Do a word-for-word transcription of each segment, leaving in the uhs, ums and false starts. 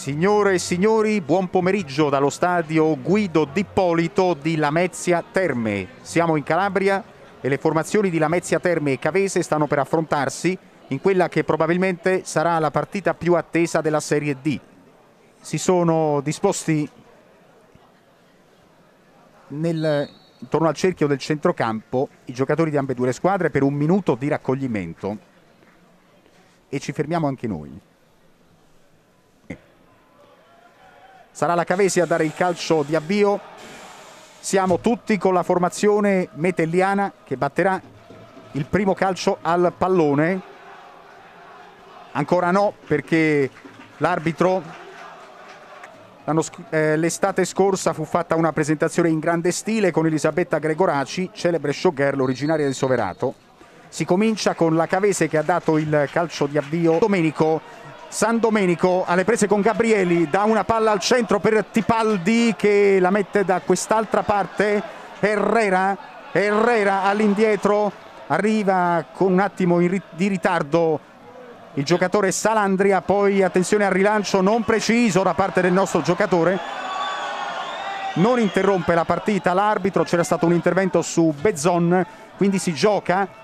Signore e signori, buon pomeriggio dallo stadio Guido D'Ippolito di Lamezia Terme. Siamo in Calabria e le formazioni di Lamezia Terme e Cavese stanno per affrontarsi in quella che probabilmente sarà la partita più attesa della Serie D. Si sono disposti nel, intorno al cerchio del centrocampo i giocatori di ambedue le squadre per un minuto di raccoglimento e ci fermiamo anche noi. Sarà la Cavesi a dare il calcio di avvio. Siamo tutti con la formazione metelliana che batterà il primo calcio al pallone. Ancora no, perché l'arbitro eh, l'estate scorsa fu fatta una presentazione in grande stile con Elisabetta Gregoraci, celebre showgirl originaria di Soverato. Si comincia con la Cavese che ha dato il calcio di avvio. Domenico San Domenico alle prese con Gabrieli, dà una palla al centro per Tipaldi che la mette da quest'altra parte. Herrera, Herrera all'indietro, arriva con un attimo di ritardo il giocatore Salandria, poi attenzione al rilancio non preciso da parte del nostro giocatore. Non interrompe la partita l'arbitro, c'era stato un intervento su Bezzon, quindi si gioca.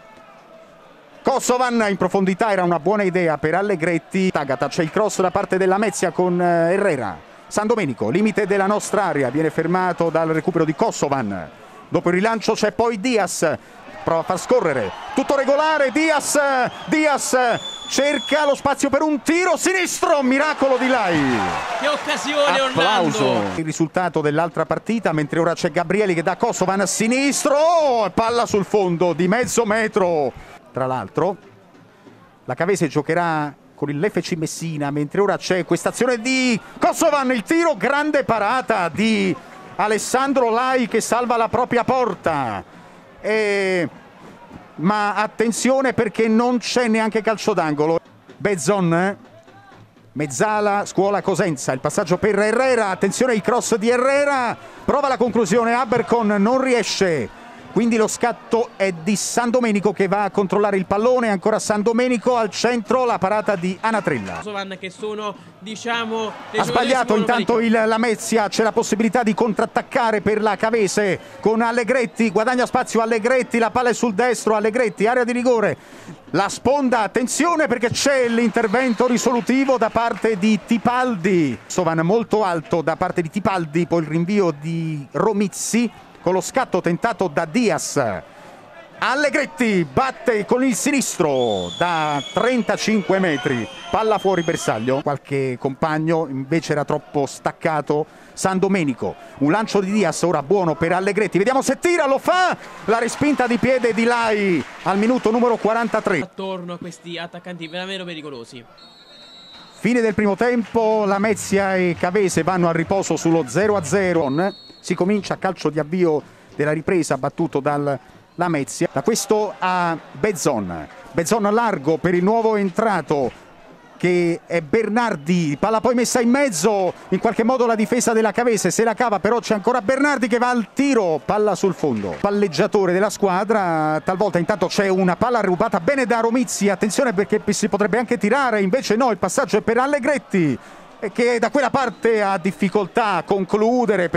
Kosovan in profondità era una buona idea per Allegretti. Tagata, c'è il cross da parte della Lamezia con Herrera. San Domenico, limite della nostra area, viene fermato dal recupero di Kosovan. Dopo il rilancio c'è poi Diaz, prova a far scorrere, tutto regolare, Diaz, Diaz cerca lo spazio per un tiro sinistro, miracolo di Lai. Che occasione, applauso. Orlando. Il risultato dell'altra partita, mentre ora c'è Gabrieli che dà Kosovan a sinistro, palla sul fondo di mezzo metro. Tra l'altro la Cavese giocherà con il F C Messina, mentre ora c'è questa azione di Kosovan, il tiro, grande parata di Alessandro Lai che salva la propria porta. E... ma attenzione perché non c'è neanche calcio d'angolo. Bezzon, mezzala, scuola Cosenza, il passaggio per Herrera, attenzione il cross di Herrera, prova la conclusione, Abercon non riesce. Quindi lo scatto è di San Domenico che va a controllare il pallone, ancora San Domenico al centro, la parata di Anatrella. Che sono, diciamo, ha sbagliato intanto il Lamezia, c'è la possibilità di contrattaccare per la Cavese con Allegretti, guadagna spazio Allegretti, la palla è sul destro, Allegretti, area di rigore, la sponda, attenzione perché c'è l'intervento risolutivo da parte di Tipaldi. Sovan molto alto da parte di Tipaldi, poi il rinvio di Romizzi con lo scatto tentato da Diaz. Allegretti batte con il sinistro da trentacinque metri, palla fuori bersaglio, qualche compagno invece era troppo staccato. San Domenico, un lancio di Diaz ora buono per Allegretti, vediamo se tira, lo fa, la respinta di piede di Lai al minuto numero quarantatré. Attorno a questi attaccanti veramente pericolosi. Fine del primo tempo, Lamezia e Cavese vanno al riposo sullo zero a zero. Si comincia a calcio di avvio della ripresa battuto dal Lamezia. Da questo a Bezzon. Bezzon largo per il nuovo entrato che è Bernardi. Palla poi messa in mezzo. In qualche modo la difesa della Cavese se la cava, però c'è ancora Bernardi che va al tiro. Palla sul fondo. Palleggiatore della squadra. Talvolta intanto c'è una palla rubata bene da Romizzi. Attenzione perché si potrebbe anche tirare. Invece no, il passaggio è per Allegretti che da quella parte ha difficoltà a concludere.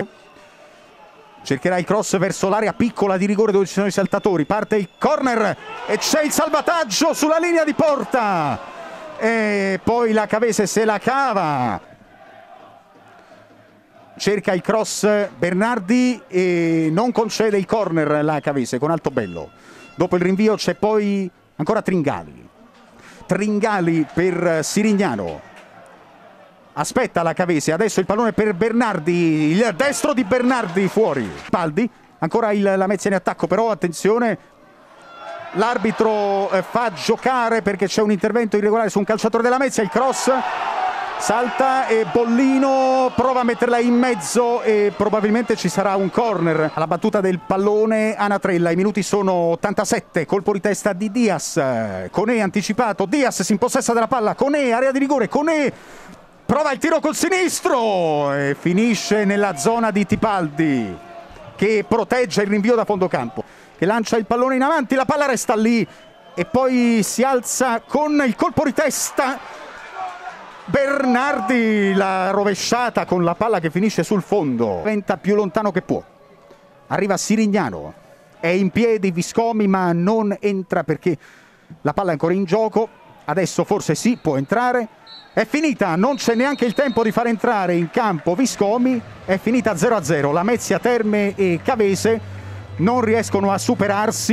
Cercherà il cross verso l'area piccola di rigore dove ci sono i saltatori. Parte il corner e c'è il salvataggio sulla linea di porta. E poi la Cavese se la cava. Cerca il cross Bernardi e non concede il corner la Cavese con Altobello. Dopo il rinvio c'è poi ancora Tringali. Tringali per Sirignano. Aspetta la Cavese, adesso il pallone per Bernardi, il destro di Bernardi fuori. Paldi, ancora il Lamezia in attacco, però attenzione, l'arbitro eh, fa giocare perché c'è un intervento irregolare su un calciatore della Lamezia, il cross salta e Bollino prova a metterla in mezzo e probabilmente ci sarà un corner. Alla battuta del pallone Anatrella, i minuti sono ottantasette, colpo di testa di Diaz, Conè anticipato, Diaz si impossessa della palla, Conè, area di rigore, Conè prova il tiro col sinistro e finisce nella zona di Tipaldi che protegge il rinvio da fondo campo, che lancia il pallone in avanti, la palla resta lì e poi si alza con il colpo di testa Bernardi, la rovesciata con la palla che finisce sul fondo. Diventa più lontano che può. Arriva Sirignano. È in piedi Viscomi ma non entra perché la palla è ancora in gioco. Adesso forse sì, può entrare. È finita, non c'è neanche il tempo di far entrare in campo Viscomi. È finita zero a zero. Lamezia Terme e Cavese non riescono a superarsi.